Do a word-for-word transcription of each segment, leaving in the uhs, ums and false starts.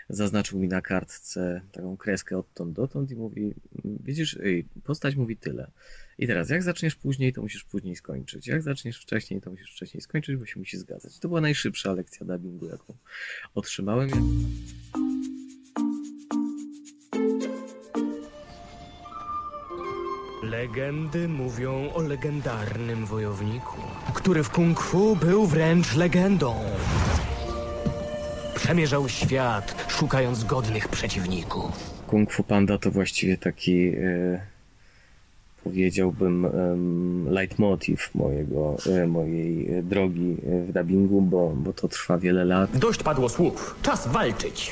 zaznaczył mi na kartce taką kreskę odtąd dotąd i mówi, widzisz, postać mówi tyle. I teraz, jak zaczniesz później, to musisz później skończyć. Jak zaczniesz wcześniej, to musisz wcześniej skończyć, bo się musi zgadzać. To była najszybsza lekcja dubbingu, jaką otrzymałem. Legendy mówią o legendarnym wojowniku, który w kung fu był wręcz legendą. Przemierzał świat, szukając godnych przeciwników. Kung Fu Panda to właściwie taki, e, powiedziałbym, e, leitmotiv mojego, e, mojej drogi w dubbingu, bo, bo to trwa wiele lat. Dość padło słów. Czas walczyć.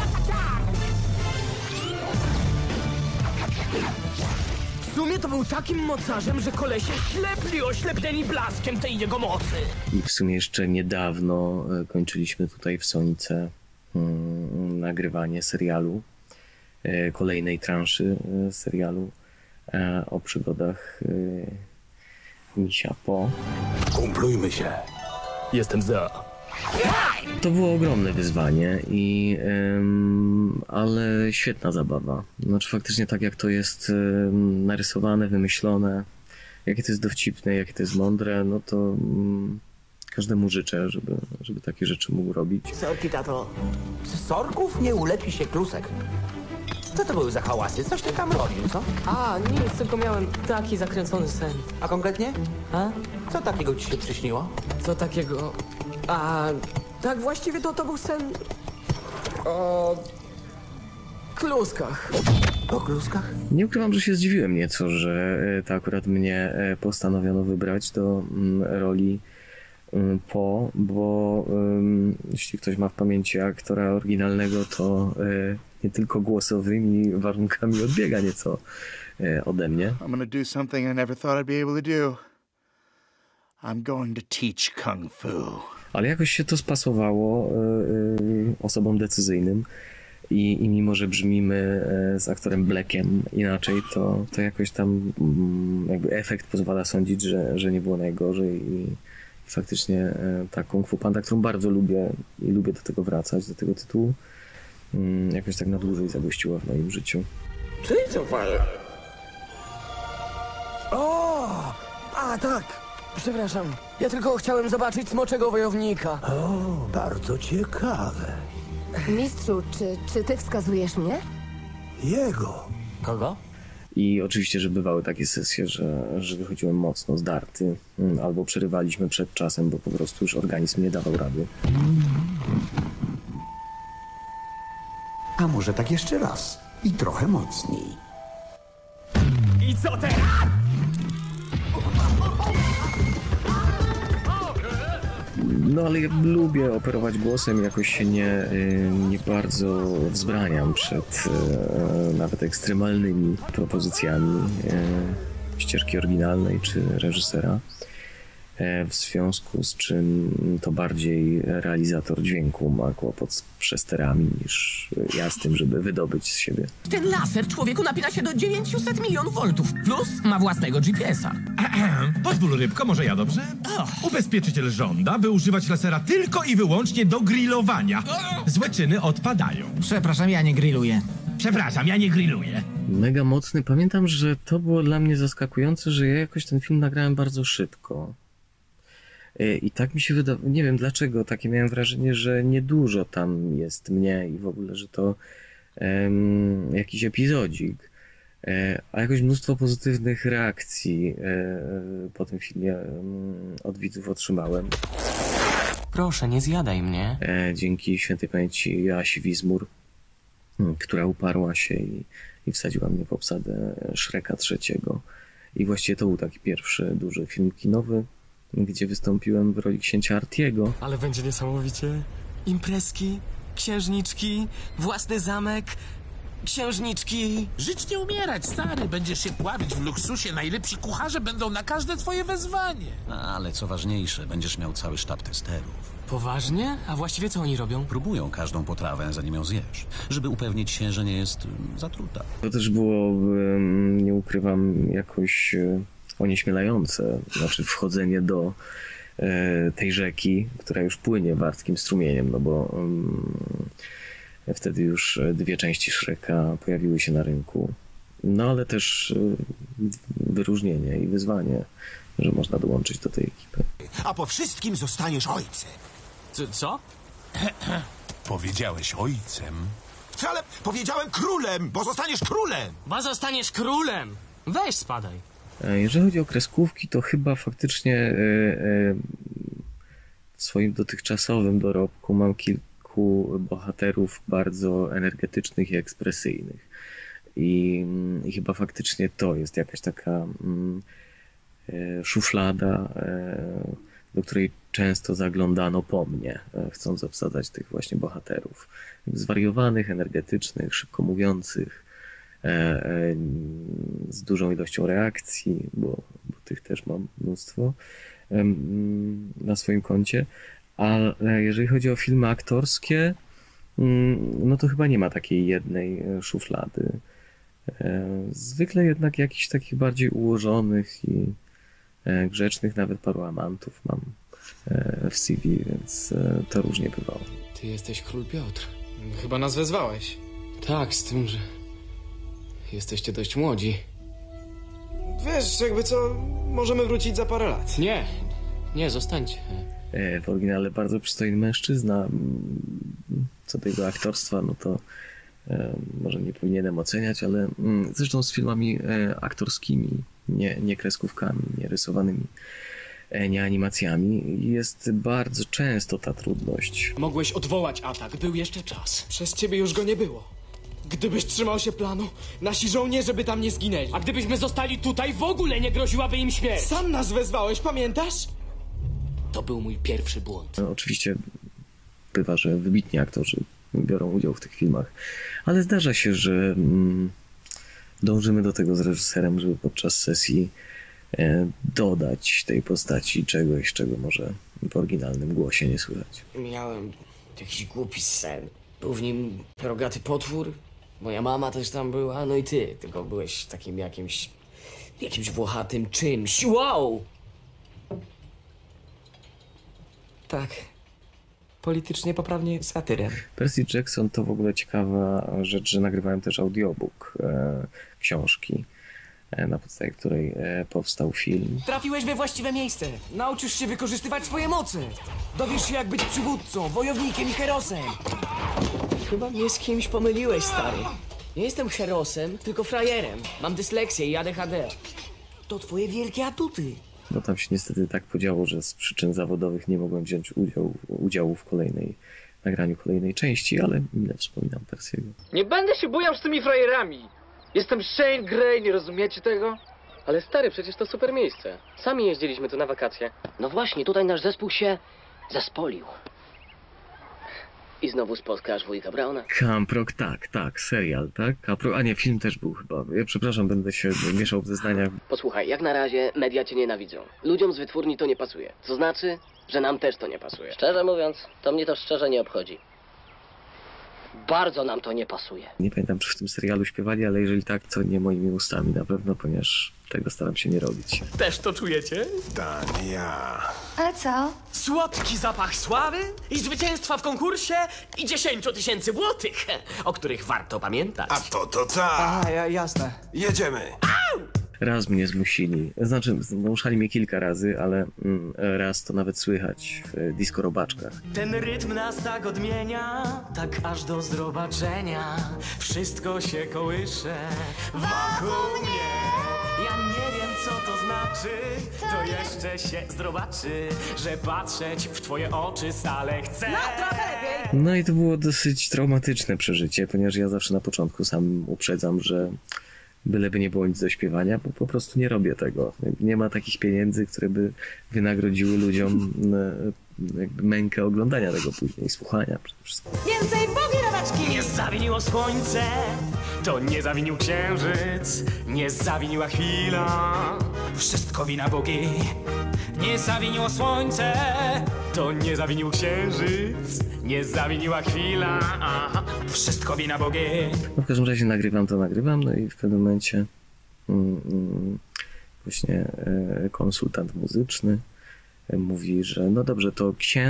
W sumie to był takim mocarzem, że kolesie ślepli oślepnęli blaskiem tej jego mocy. I w sumie jeszcze niedawno kończyliśmy tutaj w Sonice hmm, nagrywanie serialu, e, kolejnej transzy e, serialu e, o przygodach e, Misia Po. Kumplujmy się. Jestem za. To było ogromne wyzwanie, i, ym, ale świetna zabawa. Znaczy faktycznie tak jak to jest ym, narysowane, wymyślone, jakie to jest dowcipne, jakie to jest mądre, no to ym, każdemu życzę, żeby, żeby takie rzeczy mógł robić. Sorki, tato. Z sorków nie ulepi się klusek. Co to były za hałasy? Coś ty tam robił, co? A, nic, tylko miałem taki zakręcony sen. A konkretnie? A? Co takiego ci się przyśniło? Co takiego? A, tak właściwie to, to był sen o kluskach. O kluskach? Nie ukrywam, że się zdziwiłem nieco, że e, to akurat mnie e, postanowiono wybrać do mm, roli mm, Po, bo ym, jeśli ktoś ma w pamięci aktora oryginalnego, to e, nie tylko głosowymi warunkami odbiega nieco e, ode mnie. I'm gonna do something I never thought I'd be able to do. I'm going to teach kung fu. Ale jakoś się to spasowało y, y, osobom decyzyjnym i, i mimo, że brzmimy y, z aktorem Blackiem inaczej, to, to jakoś tam y, jakby efekt pozwala sądzić, że, że nie było najgorzej i, i faktycznie y, ta Kung Fu Panda, którą bardzo lubię i lubię do tego wracać, do tego tytułu, y, jakoś tak na dłużej zagościła w moim życiu. Czyli co, panie? O! A, tak! Przepraszam, ja tylko chciałem zobaczyć smoczego wojownika. O, bardzo ciekawe. Mistrzu, czy, czy ty wskazujesz mnie? Jego. Kogo? I oczywiście, że bywały takie sesje, że, że wychodziłem mocno zdarty, y, albo przerywaliśmy przed czasem, bo po prostu już organizm nie dawał rady. A może tak jeszcze raz? I trochę mocniej. I co teraz? No ale ja lubię operować głosem, jakoś się nie, nie bardzo wzbraniam przed e, nawet ekstremalnymi propozycjami e, ścieżki oryginalnej czy reżysera. E, w związku z czym to bardziej realizator dźwięku ma kłopot z przesterami niż ja z tym, żeby wydobyć z siebie. Ten laser człowieku napina się do dziewięćset milionów voltów, plus ma własnego G P S-a. Pozwól, rybko, może ja dobrze? Ubezpieczyciel żąda, by używać lasera tylko i wyłącznie do grillowania. Złe czyny odpadają. Przepraszam, ja nie grilluję. Przepraszam, ja nie grilluję. Mega mocny. Pamiętam, że to było dla mnie zaskakujące, że ja jakoś ten film nagrałem bardzo szybko. I tak mi się wydawało, nie wiem dlaczego, takie miałem wrażenie, że niedużo tam jest mnie i w ogóle, że to um, jakiś epizodzik. E, a jakoś mnóstwo pozytywnych reakcji e, po tym filmie um, od widzów otrzymałem. Proszę, nie zjadaj mnie. E, dzięki świętej pamięci Joasi Wizmur, hmm, która uparła się i, i wsadziła mnie w obsadę Shreka trzeciego. I właściwie to był taki pierwszy duży film kinowy, gdzie wystąpiłem w roli księcia Artiego. Ale będzie niesamowicie. Imprezki, księżniczki, własny zamek, księżniczki. Żyć nie umierać, stary. Będziesz się pławić w luksusie. Najlepsi kucharze będą na każde twoje wezwanie. Ale co ważniejsze, będziesz miał cały sztab testerów. Poważnie? A właściwie co oni robią? Próbują każdą potrawę, zanim ją zjesz, żeby upewnić się, że nie jest mm, zatruta. To też było, nie ukrywam, jakoś onieśmielające. Znaczy wchodzenie do tej rzeki, która już płynie wartkim strumieniem, no bo Wtedy już dwie części Shreka pojawiły się na rynku. No ale też wyróżnienie i wyzwanie, że można dołączyć do tej ekipy. A po wszystkim zostaniesz ojcem. Co? co? Powiedziałeś ojcem? Wcale powiedziałem królem, bo zostaniesz królem! Bo zostaniesz królem! Weź spadaj. Jeżeli chodzi o kreskówki, to chyba faktycznie w swoim dotychczasowym dorobku mam kilku bohaterów bardzo energetycznych i ekspresyjnych. I, i chyba faktycznie to jest jakaś taka szuflada, do której często zaglądano po mnie, chcąc obsadzać tych właśnie bohaterów. Zwariowanych, energetycznych, szybko mówiących, z dużą ilością reakcji, bo, bo tych też mam mnóstwo na swoim koncie. Ale jeżeli chodzi o filmy aktorskie, no to chyba nie ma takiej jednej szuflady. Zwykle jednak jakichś takich bardziej ułożonych i grzecznych, nawet paru amantów mam w C V, więc to różnie bywało. Ty jesteś król Piotr. Chyba nas wezwałeś. Tak, z tym, że jesteście dość młodzi. Wiesz, jakby co, możemy wrócić za parę lat. Nie, nie, zostańcie. W oryginale bardzo przystojny mężczyzna. Co do jego aktorstwa, no to może nie powinienem oceniać, ale zresztą z filmami aktorskimi, nie, nie kreskówkami, nie rysowanymi, nie animacjami, jest bardzo często ta trudność. Mogłeś odwołać atak, był jeszcze czas. Przez ciebie już go nie było. Gdybyś trzymał się planu, nasi żołnierze by tam nie zginęli. A gdybyśmy zostali tutaj, w ogóle nie groziłaby im śmierć. Sam nas wezwałeś, pamiętasz? To był mój pierwszy błąd. No, oczywiście bywa, że wybitni aktorzy biorą udział w tych filmach, ale zdarza się, że mm, dążymy do tego z reżyserem, żeby podczas sesji e, dodać tej postaci czegoś, czego może w oryginalnym głosie nie słychać. Miałem jakiś głupi sen. Był w nim rogaty potwór, moja mama też tam była, no i ty, tylko byłeś takim jakimś, jakimś włochatym czymś. Wow! Tak. Politycznie poprawnie satyrem. Percy Jackson to w ogóle ciekawa rzecz, że nagrywałem też audiobook e, książki, e, na podstawie której e, powstał film. Trafiłeś we właściwe miejsce. Nauczysz się wykorzystywać swoje moce. Dowiesz się, jak być przywódcą, wojownikiem i herosem. Chyba mnie z kimś pomyliłeś, stary. Nie jestem herosem, tylko frajerem. Mam dysleksję i A D H D. To twoje wielkie atuty. No tam się niestety tak podziało, że z przyczyn zawodowych nie mogłem wziąć udziału, udziału w kolejnej, nagraniu kolejnej części, ale mile wspominam Percy'ego. Nie będę się bujał z tymi frajerami. Jestem Shane Grey, nie rozumiecie tego? Ale stary, przecież to super miejsce. Sami jeździliśmy tu na wakacje. No właśnie, tutaj nasz zespół się zespolił. I znowu spotkasz wujka Brauna. Camp Rock, tak, tak, serial, tak? Camp Rock, a nie, film też był chyba. Ja przepraszam, będę się mieszał w zeznaniach. Posłuchaj, jak na razie media cię nienawidzą. Ludziom z wytwórni to nie pasuje. Co znaczy, że nam też to nie pasuje. Szczerze mówiąc, to mnie to szczerze nie obchodzi. Bardzo nam to nie pasuje. Nie pamiętam, czy w tym serialu śpiewali, ale jeżeli tak, to nie moimi ustami na pewno, ponieważ tego staram się nie robić. Też to czujecie? Tak, ja. Ale co? Słodki zapach sławy i zwycięstwa w konkursie i dziesięciu tysięcy złotych, o których warto pamiętać. A to to tak. Aha, ja, jasne. Jedziemy. Raz mnie zmusili, znaczy zmuszali mnie kilka razy, ale mm, raz to nawet słychać w disco robaczkach. Ten rytm nas tak odmienia, tak aż do zrobaczenia. Wszystko się kołysze wokół mnie. Ja nie wiem, co to znaczy, to jeszcze się zdrobaczy, że patrzeć w twoje oczy stale chcę. No, trochę lepiej. No i to było dosyć traumatyczne przeżycie, ponieważ ja zawsze na początku sam uprzedzam, że byleby nie było nic do śpiewania, bo po prostu nie robię tego. Nie ma takich pieniędzy, które by wynagrodziły ludziom jakby mękę oglądania tego później, słuchania przede wszystkim. Więcej bogi robaczki! Nie zawiniło słońce, to nie zawinił księżyc, nie zawiniła chwila. Wszystko wina bogi. Nie zawiniło słońce, to nie zawinił księżyc, nie zawiniła chwila. Aha, wszystko wina bogi. No w każdym razie nagrywam to, nagrywam, no i w pewnym momencie mm, mm, właśnie e, konsultant muzyczny e, mówi, że no dobrze, to księ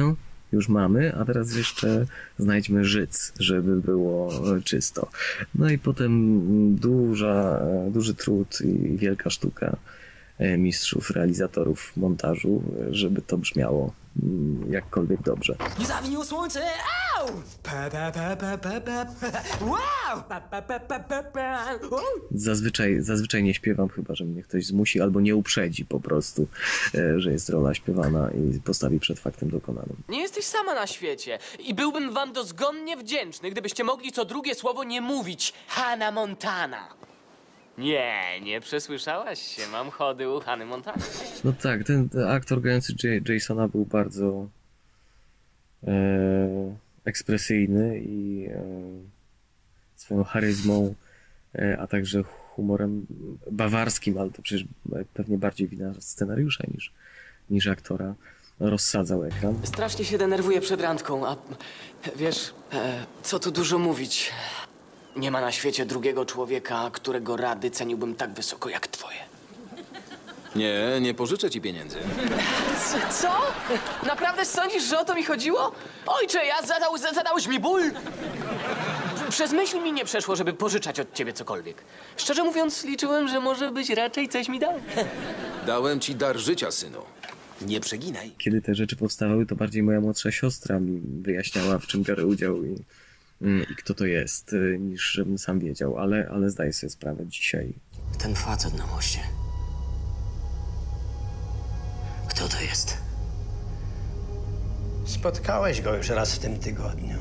już mamy, a teraz jeszcze znajdźmy życ, żeby było czysto. No i potem duża, duży trud i wielka sztuka mistrzów, realizatorów montażu, żeby to brzmiało jakkolwiek dobrze. Nie zawiniło słońce! Au! Pa, pa, pa, pa, pa, pa, pa. Wow! Pa, pa, pa, pa, pa, pa. Zazwyczaj, zazwyczaj nie śpiewam, chyba że mnie ktoś zmusi albo nie uprzedzi po prostu, że jest rola śpiewana i postawi przed faktem dokonanym. Nie jesteś sama na świecie i byłbym wam dozgonnie wdzięczny, gdybyście mogli co drugie słowo nie mówić Hannah Montana. Nie, nie przesłyszałaś się, mam chody u Hany Montana. No tak, ten, ten aktor grający J Jasona był bardzo e, ekspresyjny i e, swoją charyzmą, e, a także humorem bawarskim, ale to przecież pewnie bardziej wina scenariusza niż, niż aktora, rozsadzał ekran. Strasznie się denerwuję przed randką, a wiesz, e, co tu dużo mówić. Nie ma na świecie drugiego człowieka, którego rady ceniłbym tak wysoko jak twoje. Nie, nie pożyczę ci pieniędzy. C co? Naprawdę sądzisz, że o to mi chodziło? Ojcze, ja zadał, zadałeś mi ból! Przez myśl mi nie przeszło, żeby pożyczać od ciebie cokolwiek. Szczerze mówiąc, liczyłem, że może byś raczej coś mi dał. Dałem ci dar życia, synu. Nie przeginaj. Kiedy te rzeczy powstawały, to bardziej moja młodsza siostra mi wyjaśniała, w czym biorę udział i, i kto to jest, niż żebym sam wiedział, ale, ale zdaję sobie sprawę dzisiaj. Ten facet na moście. Kto to jest? Spotkałeś go już raz w tym tygodniu.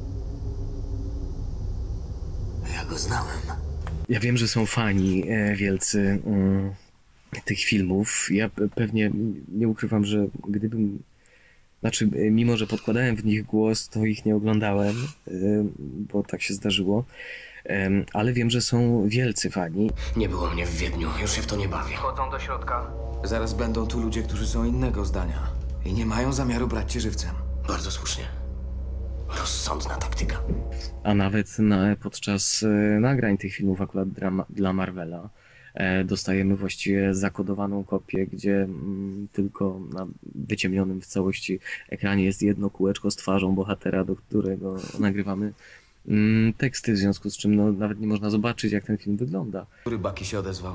Ja go znałem. Ja wiem, że są fani e, wielcy mm, tych filmów. Ja pe- pewnie nie ukrywam, że gdybym... Znaczy, mimo że podkładałem w nich głos, to ich nie oglądałem, e, bo tak się zdarzyło. E, ale wiem, że są wielcy fani. Nie było mnie w Wiedniu, już się w to nie bawię. Wchodzą do środka. Zaraz będą tu ludzie, którzy są innego zdania i nie mają zamiaru brać cię żywcem. Bardzo słusznie. Rozsądna taktyka. A nawet na, podczas e, nagrań tych filmów akurat dla, dla Marvela e, dostajemy właściwie zakodowaną kopię, gdzie mm, tylko na wyciemnionym w całości ekranie jest jedno kółeczko z twarzą bohatera, do którego nagrywamy mm, teksty, w związku z czym no, nawet nie można zobaczyć, jak ten film wygląda. Który Bucky się odezwał?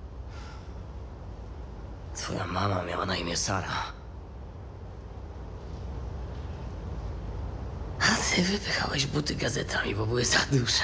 Twoja mama miała na imię Sara. A ty wypychałeś buty gazetami, bo były za duże.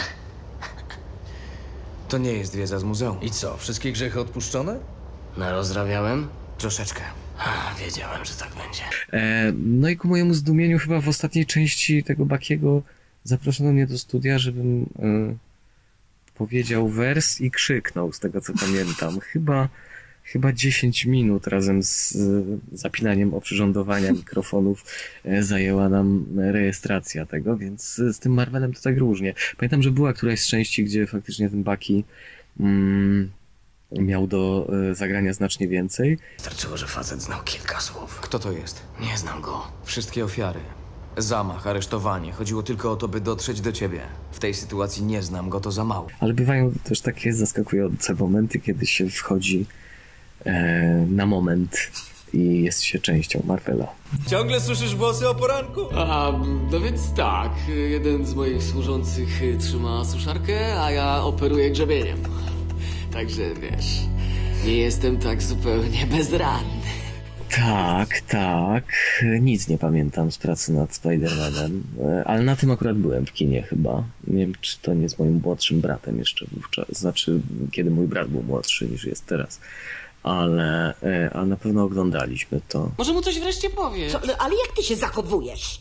To nie jest wiedza z muzeum. I co, wszystkie grzechy odpuszczone? Narozrabiałem? Troszeczkę. A, wiedziałem, że tak będzie. E, no i ku mojemu zdumieniu chyba w ostatniej części tego Buckiego zaproszono mnie do studia, żebym e, powiedział wers i krzyknął, z tego co pamiętam. Chyba... Chyba dziesięć minut razem z zapinaniem oprzyrządowania mikrofonów zajęła nam rejestracja tego, więc z tym Marvelem to tak różnie. Pamiętam, że była któraś z części, gdzie faktycznie ten Bucky mm, miał do zagrania znacznie więcej. Starczyło, że facet znał kilka słów. Kto to jest? Nie znam go. Wszystkie ofiary. Zamach, aresztowanie. Chodziło tylko o to, by dotrzeć do ciebie. W tej sytuacji nie znam go, to za mało. Ale bywają też takie zaskakujące momenty, kiedy się wchodzi na moment i jest się częścią Marvela. Ciągle suszysz włosy o poranku? A, no więc tak. Jeden z moich służących trzyma suszarkę, a ja operuję grzebieniem. Także wiesz, nie jestem tak zupełnie bezradny. Tak, tak. Nic nie pamiętam z pracy nad Spider-Manem, ale na tym akurat byłem w kinie chyba. Nie wiem, czy to nie z moim młodszym bratem jeszcze wówczas. Znaczy, kiedy mój brat był młodszy niż jest teraz. Ale, ale na pewno oglądaliśmy to. Może mu coś wreszcie powiesz? Co, no, ale jak ty się zachowujesz?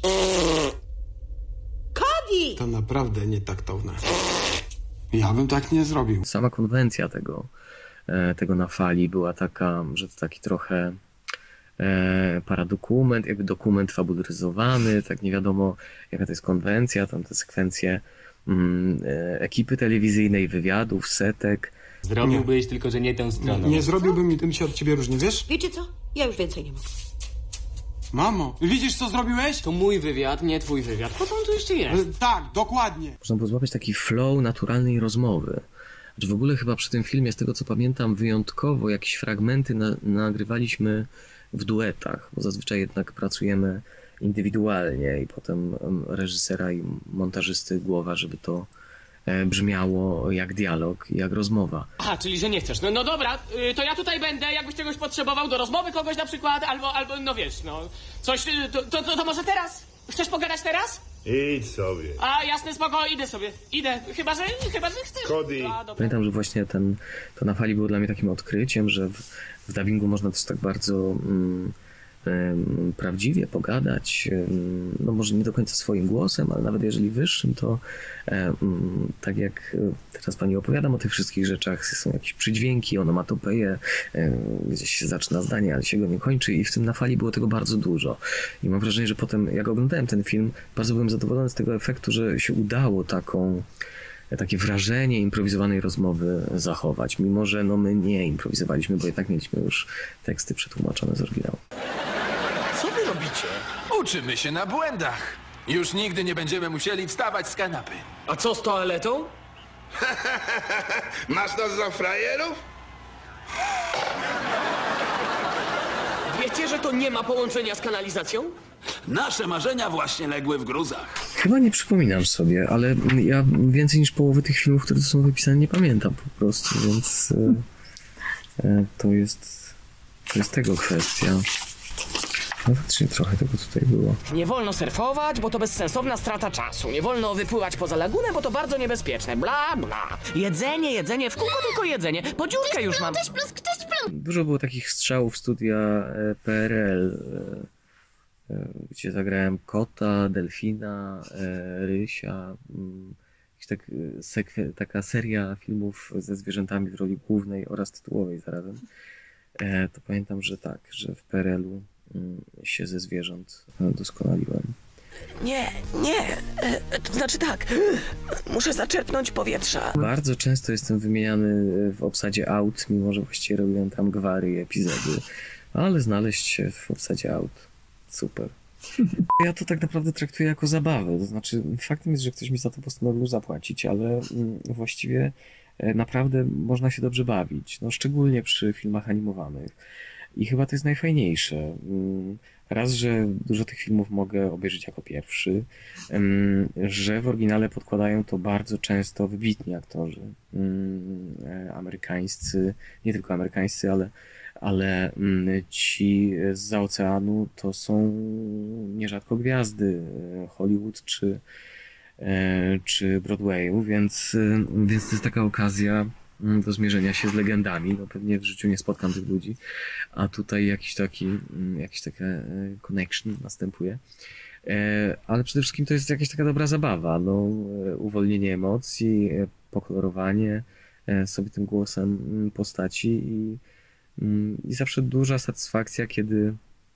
Cody! To naprawdę nietaktowne. Ja bym tak nie zrobił. Sama konwencja tego, tego na fali była taka, że to taki trochę e, paradokument, jakby dokument fabularyzowany, tak nie wiadomo jaka to jest konwencja, tam te sekwencje mm, e, ekipy telewizyjnej, wywiadów, setek. Zrobiłbyś, tylko że nie tę stroną. Nie zrobiłbym i tym się od ciebie różni, wiesz? Wiecie co? Ja już więcej nie mogę. Mamo, widzisz co zrobiłeś? To mój wywiad, nie twój wywiad. Po co on tu jeszcze jest? E, tak, dokładnie. Można było złapać taki flow naturalnej rozmowy. Znaczy w ogóle chyba przy tym filmie, z tego co pamiętam, wyjątkowo jakieś fragmenty na, nagrywaliśmy w duetach, bo zazwyczaj jednak pracujemy indywidualnie i potem reżysera i montażysty głowa, żeby to brzmiało jak dialog i jak rozmowa. Aha, czyli że nie chcesz. No, no dobra, y, to ja tutaj będę, jakbyś czegoś potrzebował, do rozmowy kogoś na przykład, albo, albo no wiesz, no, coś, y, to, to, to, to może teraz? Chcesz pogadać teraz? Idź sobie. A, jasne, spoko, idę sobie, idę, chyba, że, chyba, że chcesz. Cody. A, dobra. Pamiętam, że właśnie ten, to na fali było dla mnie takim odkryciem, że w, w dubbingu można też tak bardzo mm, em, prawdziwie pogadać, em, no może nie do końca swoim głosem, ale nawet jeżeli wyższym, to em, tak jak teraz pani opowiadam o tych wszystkich rzeczach, są jakieś przydźwięki, onomatopeje, em, gdzieś się zaczyna zdanie, ale się go nie kończy i w tym na fali było tego bardzo dużo. I mam wrażenie, że potem jak oglądałem ten film, bardzo byłem zadowolony z tego efektu, że się udało taką takie wrażenie improwizowanej rozmowy zachować, mimo że no my nie improwizowaliśmy, bo jednak mieliśmy już teksty przetłumaczone z oryginału. Co wy robicie? Uczymy się na błędach. Już nigdy nie będziemy musieli wstawać z kanapy. A co z toaletą? Masz nas za frajerów? Wiecie, że to nie ma połączenia z kanalizacją? Nasze marzenia właśnie legły w gruzach. Chyba nie przypominam sobie, ale ja więcej niż połowy tych filmów, które tu są wypisane, nie pamiętam po prostu, więc e, e, to jest to jest tego kwestia. No faktycznie trochę tego tutaj było. Nie wolno surfować, bo to bezsensowna strata czasu. Nie wolno wypływać poza lagunę, bo to bardzo niebezpieczne. Bla, bla. Jedzenie, jedzenie, w kółko tylko jedzenie. Po dziurkę już mam. Dużo było takich strzałów studia e, P R L, e, e, gdzie zagrałem kota, delfina, e, rysia. Mm, tak, sekwe, taka seria filmów ze zwierzętami w roli głównej oraz tytułowej zarazem. E, to pamiętam, że tak, że w P R L-u się ze zwierząt doskonaliłem. Nie, nie, e, to znaczy tak, muszę zaczerpnąć powietrza. Bardzo często jestem wymieniany w obsadzie aut, mimo że właściwie robiłem tam gwary i epizody, ale znaleźć się w obsadzie aut, super. Ja to tak naprawdę traktuję jako zabawę, to znaczy faktem jest, że ktoś mi za to postanowił zapłacić, ale właściwie naprawdę można się dobrze bawić, no szczególnie przy filmach animowanych. I chyba to jest najfajniejsze. Raz, że dużo tych filmów mogę obejrzeć jako pierwszy, że w oryginale podkładają to bardzo często wybitni aktorzy amerykańscy, nie tylko amerykańscy, ale, ale ci zza oceanu to są nierzadko gwiazdy Hollywood czy, czy Broadwayu, więc, więc to jest taka okazja do zmierzenia się z legendami. No pewnie w życiu nie spotkam tych ludzi, a tutaj jakiś taki, jakiś taka connection następuje. Ale przede wszystkim to jest jakaś taka dobra zabawa, no, uwolnienie emocji, pokolorowanie sobie tym głosem postaci i, i zawsze duża satysfakcja, kiedy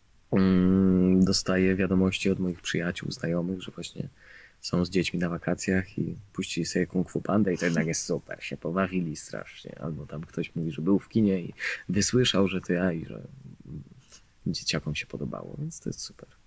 dostaję wiadomości od moich przyjaciół, znajomych, że właśnie są z dziećmi na wakacjach i puścili sobie Kung Fu Pandę i to jednak jest super, się pobawili strasznie. Albo tam ktoś mówi, że był w kinie i wysłyszał, że to ja i że dzieciakom się podobało, więc to jest super.